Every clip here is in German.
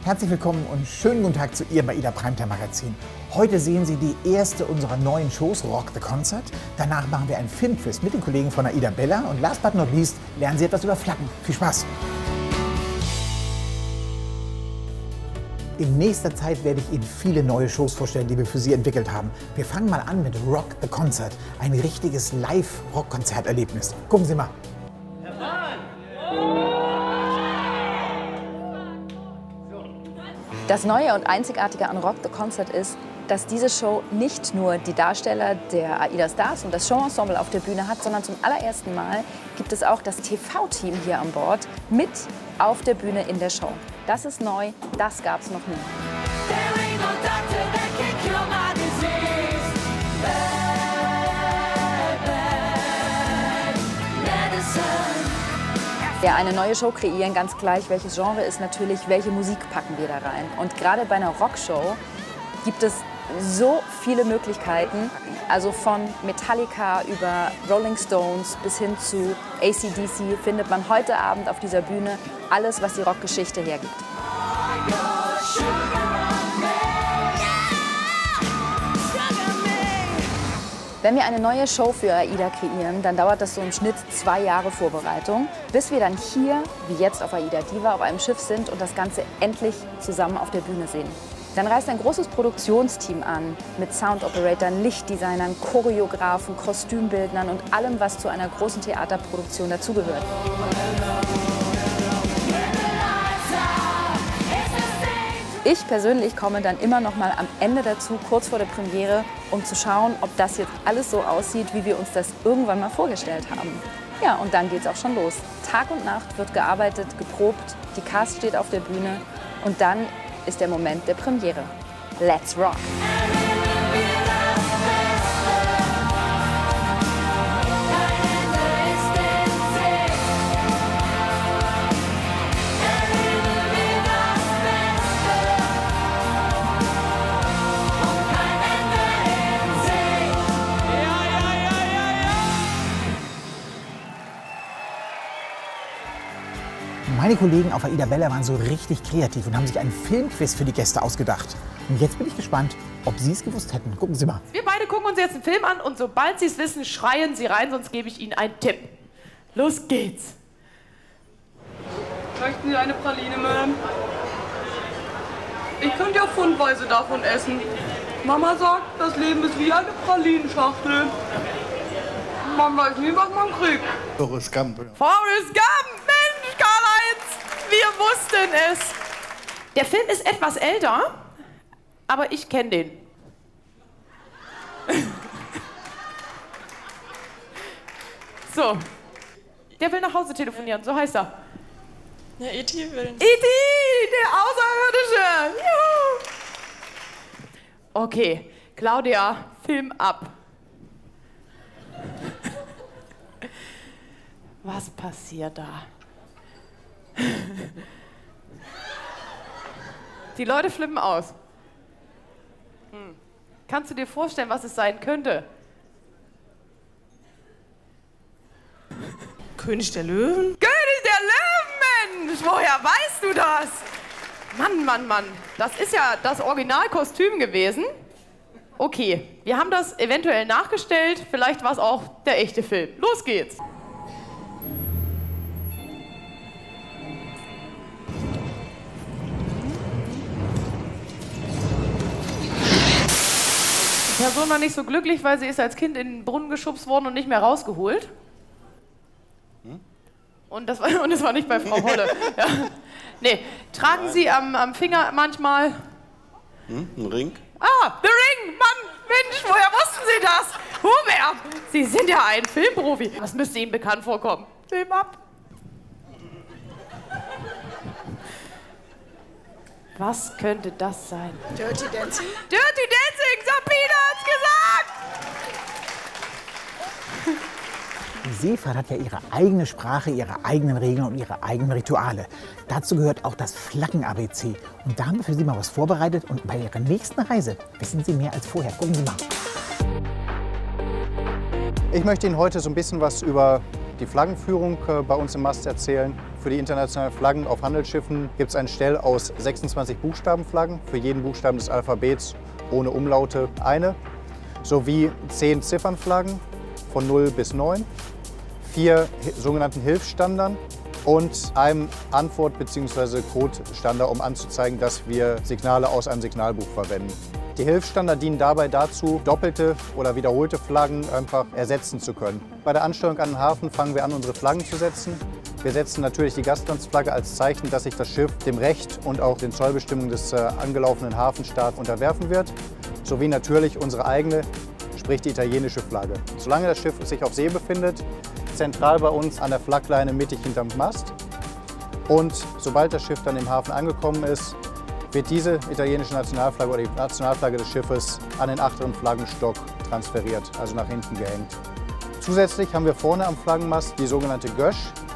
Herzlich willkommen und schönen guten Tag zu Ihrem AIDA Primetime Magazin. Heute sehen Sie die erste unserer neuen Shows, Rock the Concert. Danach machen wir ein Filmquiz mit den Kollegen von AIDA Bella und last but not least lernen Sie etwas über Flaggen. Viel Spaß! In nächster Zeit werde ich Ihnen viele neue Shows vorstellen, die wir für Sie entwickelt haben. Wir fangen mal an mit Rock the Concert, ein richtiges Live-Rock-Konzerterlebnis. Gucken Sie mal. Das Neue und Einzigartige an Rock the Concert ist, dass diese Show nicht nur die Darsteller der AIDA Stars und das Showensemble auf der Bühne hat, sondern zum allerersten Mal gibt es auch das TV-Team hier an Bord mit auf der Bühne in der Show. Das ist neu, das gab es noch nie. Ja, eine neue Show kreieren, ganz gleich welches Genre ist natürlich, welche Musik packen wir da rein. Und gerade bei einer Rockshow gibt es so viele Möglichkeiten, also von Metallica über Rolling Stones bis hin zu AC/DC findet man heute Abend auf dieser Bühne alles, was die Rockgeschichte hergibt. Wenn wir eine neue Show für AIDA kreieren, dann dauert das so im Schnitt 2 Jahre Vorbereitung, bis wir dann hier, wie jetzt auf AIDA Diva, auf einem Schiff sind und das Ganze endlich zusammen auf der Bühne sehen. Dann reist ein großes Produktionsteam an, mit Soundoperatoren, Lichtdesignern, Choreografen, Kostümbildnern und allem, was zu einer großen Theaterproduktion dazugehört. Ich persönlich komme dann immer noch mal am Ende dazu, kurz vor der Premiere, um zu schauen, ob das jetzt alles so aussieht, wie wir uns das irgendwann mal vorgestellt haben. Ja, und dann geht's auch schon los. Tag und Nacht wird gearbeitet, geprobt, die Cast steht auf der Bühne und dann ist der Moment der Premiere. Let's rock! Meine Kollegen auf AIDA Bella waren so richtig kreativ und haben sich einen Filmquiz für die Gäste ausgedacht. Und jetzt bin ich gespannt, ob Sie es gewusst hätten. Gucken Sie mal. Wir beide gucken uns jetzt einen Film an und sobald Sie es wissen, schreien Sie rein, sonst gebe ich Ihnen einen Tipp. Los geht's! Möchten Sie eine Praline, Ma'am? Ich könnte ja pfundweise davon essen. Mama sagt, das Leben ist wie eine Pralinenschachtel. Man weiß nie, was man kriegt. Forrest Gump. Forrest Gump! Mensch, Karl-Heinz! Wir wussten es! Der Film ist etwas älter, aber ich kenne den. So. Der will nach Hause telefonieren, so heißt er. Ja, E.T. will. E.T., der Außerirdische! Juhu! Okay, Claudia, Film ab. Was passiert da? Die Leute flippen aus. Kannst du dir vorstellen, was es sein könnte? König der Löwen? König der Löwen, Mensch! Woher weißt du das? Mann, Mann, Mann. Das ist ja das Originalkostüm gewesen. Okay, wir haben das eventuell nachgestellt. Vielleicht war es auch der echte Film. Los geht's! Die Person war nicht so glücklich, weil sie ist als Kind in den Brunnen geschubst worden und nicht mehr rausgeholt. Und das war nicht bei Frau Holle. Ja. Nee, tragen Sie am Finger manchmal... Ein Ring? Ah, The Ring! Mann, Mensch, woher wussten Sie das? Hubert, Sie sind ja ein Filmprofi. Das müsste Ihnen bekannt vorkommen. Film ab. Was könnte das sein? Dirty Dancing? Dirty Dancing! Sabine hat's gesagt! Die Seefahrt hat ja ihre eigene Sprache, ihre eigenen Regeln und ihre eigenen Rituale. Dazu gehört auch das Flaggen-ABC. Und da haben wir für Sie mal was vorbereitet. Und bei Ihrer nächsten Reise wissen Sie mehr als vorher. Gucken Sie mal. Ich möchte Ihnen heute so ein bisschen was über die Flaggenführung bei uns im Mast erzählen. Für die internationalen Flaggen auf Handelsschiffen gibt es ein Stell aus 26 Buchstabenflaggen, für jeden Buchstaben des Alphabets ohne Umlaute eine, sowie 10 Ziffernflaggen von 0 bis 9, 4 sogenannten Hilfsstandern und einem Antwort- bzw. Codestander, um anzuzeigen, dass wir Signale aus einem Signalbuch verwenden. Die Hilfsstander dienen dabei dazu, doppelte oder wiederholte Flaggen einfach ersetzen zu können. Bei der Anstellung an den Hafen fangen wir an, unsere Flaggen zu setzen. Wir setzen natürlich die Gastlandsflagge als Zeichen, dass sich das Schiff dem Recht und auch den Zollbestimmungen des angelaufenen Hafenstaats unterwerfen wird, sowie natürlich unsere eigene, sprich die italienische Flagge. Solange das Schiff sich auf See befindet, zentral bei uns an der Flaggleine mittig hinterm Mast. Und sobald das Schiff dann im Hafen angekommen ist, wird diese italienische Nationalflagge oder die Nationalflagge des Schiffes an den achteren Flaggenstock transferiert, also nach hinten gehängt. Zusätzlich haben wir vorne am Flaggenmast die sogenannte Gösch.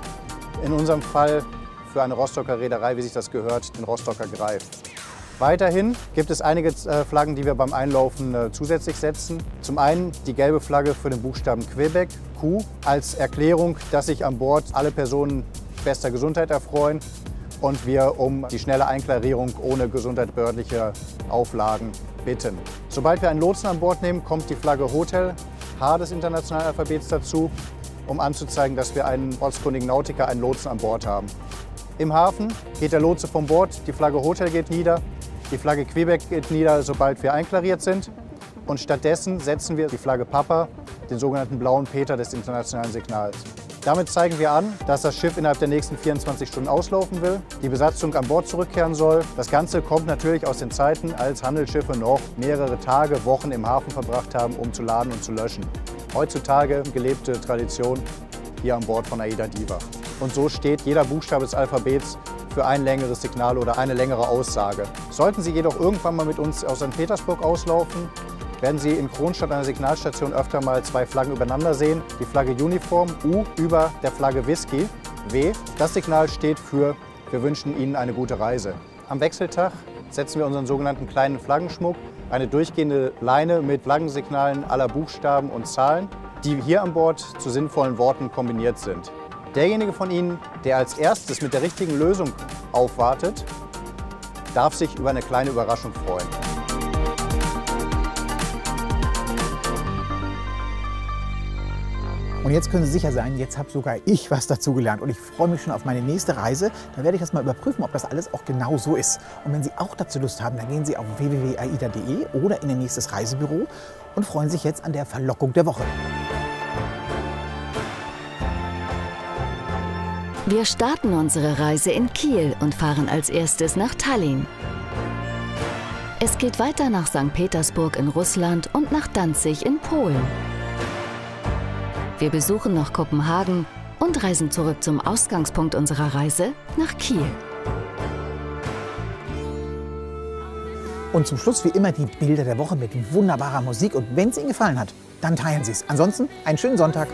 In unserem Fall für eine Rostocker Reederei, wie sich das gehört, den Rostocker Greif. Weiterhin gibt es einige Flaggen, die wir beim Einlaufen zusätzlich setzen. Zum einen die gelbe Flagge für den Buchstaben Quebec, Q, als Erklärung, dass sich an Bord alle Personen bester Gesundheit erfreuen und wir um die schnelle Einklarierung ohne gesundheitsbehördliche Auflagen bitten. Sobald wir einen Lotsen an Bord nehmen, kommt die Flagge Hotel, H des internationalen Alphabets dazu, um anzuzeigen, dass wir einen ortskundigen Nautiker, einen Lotsen an Bord haben. Im Hafen geht der Lotse vom Bord, die Flagge Hotel geht nieder, die Flagge Quebec geht nieder, sobald wir einklariert sind. Und stattdessen setzen wir die Flagge Papa, den sogenannten blauen Peter des internationalen Signals. Damit zeigen wir an, dass das Schiff innerhalb der nächsten 24 Stunden auslaufen will, die Besatzung an Bord zurückkehren soll. Das Ganze kommt natürlich aus den Zeiten, als Handelsschiffe noch mehrere Tage, Wochen im Hafen verbracht haben, um zu laden und zu löschen. Heutzutage gelebte Tradition hier an Bord von AIDA Diva. Und so steht jeder Buchstabe des Alphabets für ein längeres Signal oder eine längere Aussage. Sollten Sie jedoch irgendwann mal mit uns aus St. Petersburg auslaufen, werden Sie in Kronstadt an der Signalstation öfter mal 2 Flaggen übereinander sehen. Die Flagge Uniform, U, über der Flagge Whisky, W. Das Signal steht für wir wünschen Ihnen eine gute Reise. Am Wechseltag setzen wir unseren sogenannten kleinen Flaggenschmuck, eine durchgehende Leine mit Flaggensignalen aller Buchstaben und Zahlen, die hier an Bord zu sinnvollen Worten kombiniert sind. Derjenige von Ihnen, der als erstes mit der richtigen Lösung aufwartet, darf sich über eine kleine Überraschung freuen. Und jetzt können Sie sicher sein, jetzt habe sogar ich was dazugelernt und ich freue mich schon auf meine nächste Reise. Da werde ich das mal überprüfen, ob das alles auch genau so ist. Und wenn Sie auch dazu Lust haben, dann gehen Sie auf www.aida.de oder in Ihr nächstes Reisebüro und freuen sich jetzt an der Verlockung der Woche. Wir starten unsere Reise in Kiel und fahren als erstes nach Tallinn. Es geht weiter nach St. Petersburg in Russland und nach Danzig in Polen. Wir besuchen noch Kopenhagen und reisen zurück zum Ausgangspunkt unserer Reise nach Kiel. Und zum Schluss wie immer die Bilder der Woche mit wunderbarer Musik. Und wenn es Ihnen gefallen hat, dann teilen Sie es. Ansonsten einen schönen Sonntag.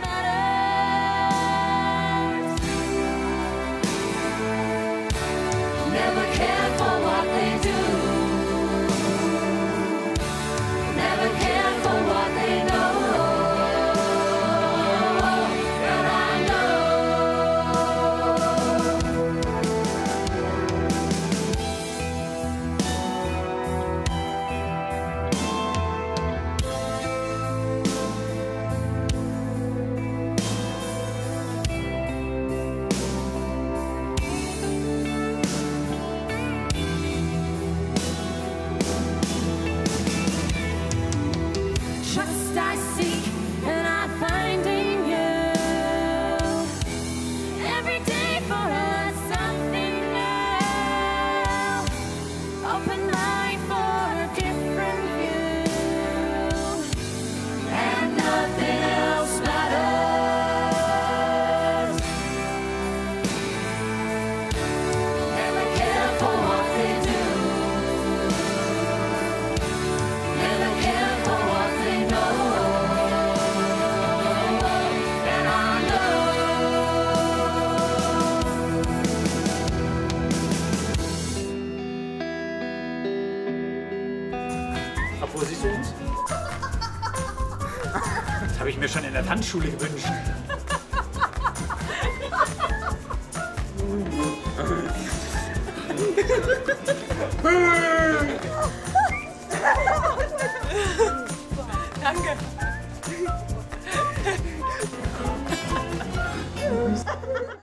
Wo siehst du uns? Das habe ich mir schon in der Tanzschule gewünscht. Danke.